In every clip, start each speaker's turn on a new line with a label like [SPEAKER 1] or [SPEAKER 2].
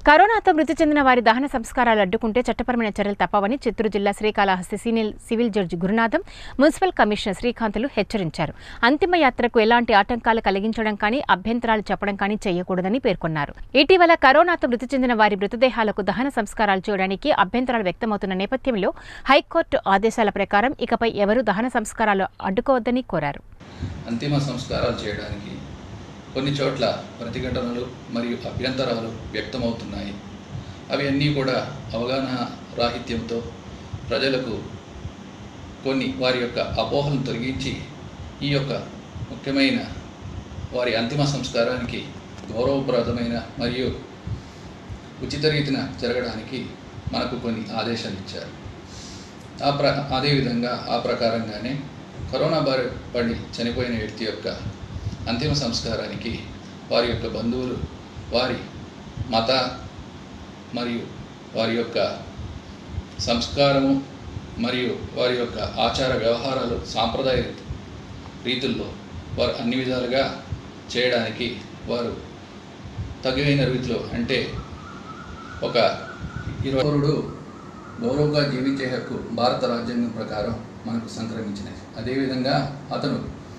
[SPEAKER 1] కరోనాతో మృతి చెందిన వారి దహన సంస్కారాలు అడ్డుకుంటే చట్టపరమైన చర్యలు తప్పవని చిత్తూరు జిల్లా Srikalahasti senior civil judge Gurunatham municipal commissioner శ్రీకాంతులు హెచ్చరించారు. అంతిమ యాత్రకు ఎలాంటి ఆటంకాలు కలిగించడం కానీ అభ్యంతరాలు చెప్పడం కానీ చేయకూడదని పేర్కొన్నారు. ఇటీవల కరోనాతో మృతి చెందిన వారి మృతదేహాలకు దహన సంస్కారాలు చేయడానికి అభ్యంతరాలు వ్యక్తమవుతున్న నేపథ్యంలో హైకోర్టు ఆదేశాల ప్రకారం ఇకపై ఎవరూ దహన సంస్కారాలు అడ్డుకోవద్దని కోరారు.
[SPEAKER 2] అంతిమ సంస్కారాలు చేయడానికి కొన్ని చోట్ల ప్రతిఘటనలు మరియు అభ్యంతరాలు వ్యక్తమవుతున్నాయి. అవి అన్నీ కూడా అవగాహన రాహిత్యంతో ప్రజలకు కొన్ని వారి యొక్క అపోహలను తొలగించి ఈ యొక్క ముఖ్యమైన వారి అంతిమ సంస్కారానికి గౌరవప్రదమైన మరియు ఉచిత రీతిన జరగడానికి మనకు కొన్ని ఆదేశాలు ఇచ్చారు. అదేవిధంగా ఆ ప్రకారంగానే కరోనా బారి పడి చనిపోయిన వ్యక్తి యొక్క అంతిమ సంస్కారానికి వారి యొక్క బంధువులు వారి మత మరియు వారి యొక్క సంస్కారము మరియు వారి యొక్క ఆచార వ్యవహారాలు సాంప్రదాయ రీతుల్లో వారు అన్ని విధాలుగా చేయడానికి వారు తగిన రీతిలో అంటే ఒక పౌరుడు గౌరవంగా జీవించే హక్కు భారత రాజ్యాంగం ప్రకారం మనకు సంక్రమించినది. అదేవిధంగా అతను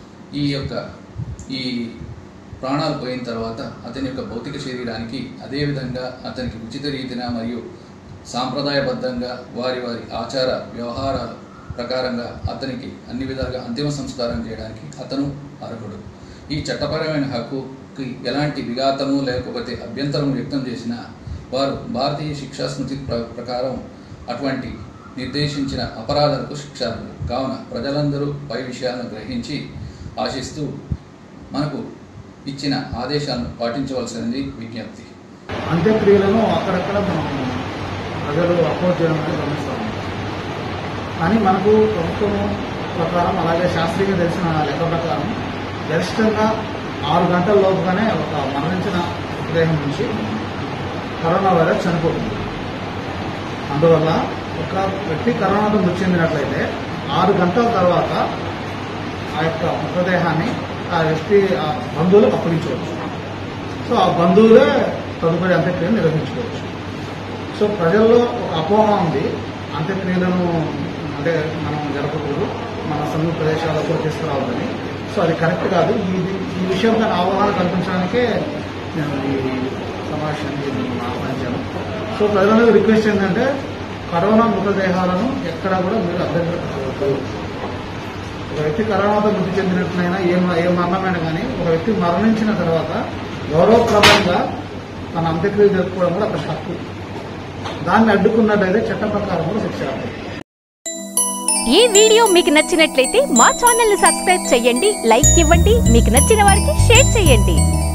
[SPEAKER 2] ఈ ప్రాణాలు పోయిన తర్వాత అతని యొక్క భౌతిక శరీరానికి అదేవిధంగా అతనికి ఉచిత రీతిన మరియు సాంప్రదాయబద్ధంగా వారి ఆచార వ్యవహారాల ప్రకారంగా అతనికి అన్ని విధాలుగా అంతిమ సంస్కారం చేయడానికి అతను అర్హుడు. ఈ చట్టపరమైన హక్కుకి ఎలాంటి విఘాతము లేకపోతే అభ్యంతరం వ్యక్తం చేసినా వారు భారతీయ శిక్షా స్మృతి ప్రకారం అటువంటి నిర్దేశించిన అపరాధాలకు శిక్షార్హులు. కావున ప్రజలందరూ పై విషయాలను గ్రహించి ఆశిస్తూ మనకు ఇచ్చిన ఆదేశాలను పాటించవలసినది విజ్ఞప్తి.
[SPEAKER 3] అంత్యక్రియలను అక్కడక్కడ మనం ప్రజలు అపోజ్ చేయడం అనేది గమనిస్తాము. కానీ మనకు ప్రభుత్వం ప్రకారం అలాగే శాస్త్రీయంగా తెలిసిన లెక్క ప్రకారం గరిష్టంగా 6 గంటల లోపుగానే ఒక మరణించిన మృతదేహం నుంచి కరోనా వైరస్ చనిపోతుంది. అందువల్ల ఒక వ్యక్తి కరోనాతో మృతి చెందినట్లయితే 6 గంటల తర్వాత ఆ యొక్క మృతదేహాన్ని ఆ వ్యక్తి ఆ బంధువులకు అప్పగించవచ్చు. సో ఆ బంధువులే తదుపరి అంత్యక్రియలు నిర్వహించుకోవచ్చు. సో ప్రజల్లో ఒక అపోహ ఉంది, అంత్యక్రియలను అంటే మనం జరపకూడదు, మన సమీప ప్రదేశాలకు తీసుకురావద్దని. సో అది కరెక్ట్ కాదు. ఈ విషయం దాని అవగాహన కల్పించడానికే నేను ఈ సమావేశాన్ని ఆహ్వానించాను. సో ప్రజలకు రిక్వెస్ట్ ఏంటంటే కరోనా మృతదేహాలను ఎక్కడా కూడా మీరు అభ్యంతరపడవద్దు. ఒక వ్యక్తి కరోనాతో మృతి చెందినట్లయినా ఏ మరణమైనా కానీ ఒక వ్యక్తి మరణించిన తర్వాత గౌరవప్రదంగా తన అంత్యక్రియలు జరుపుకోవడం కూడా ఒక హక్కు. దాన్ని అడ్డుకున్నట్లయితే చట్ట ప్రకారం కూడా శిక్ష.
[SPEAKER 1] ఈ వీడియో మీకు నచ్చినట్లయితే మా ఛానల్ ని సబ్స్క్రైబ్ చేయండి, లైక్ ఇవ్వండి, మీకు నచ్చిన వారికి షేర్ చేయండి.